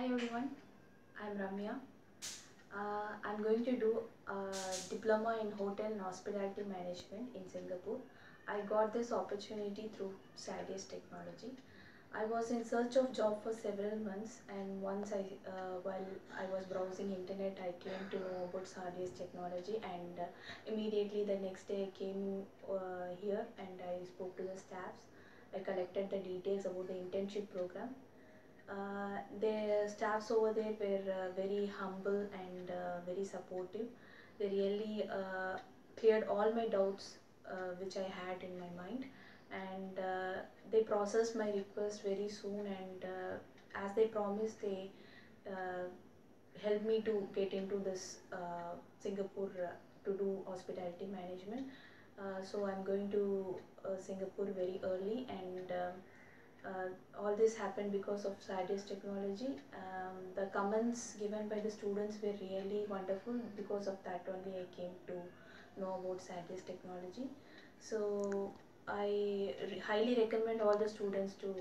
Hi everyone, I'm Ramya. I'm going to do a diploma in hotel and hospitality management in Singapore. I got this opportunity through SADIS Technology. I was in search of job for several months, and while I was browsing internet, I came to know about SADIS Technology, and immediately the next day I came here and I spoke to the staffs. I collected the details about the internship program. The staffs over there were very humble and very supportive. They really cleared all my doubts which I had in my mind, and they processed my request very soon. And as they promised, they uh, helped me to get into this Singapore to do hospitality management. So I'm going to Singapore very early, and all this happened because of SADIS Technology. The comments given by the students were really wonderful. Because of that only I came to know about SADIS Technology. So I highly recommend all the students to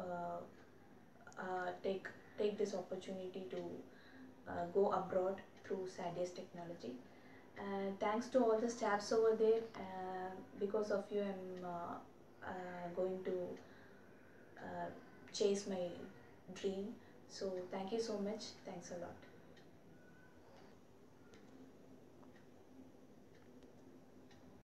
take this opportunity to go abroad through SADIS Technology. Thanks to all the staffs over there. Because of you, I'm going to chase my dream. So thank you so much. Thanks a lot.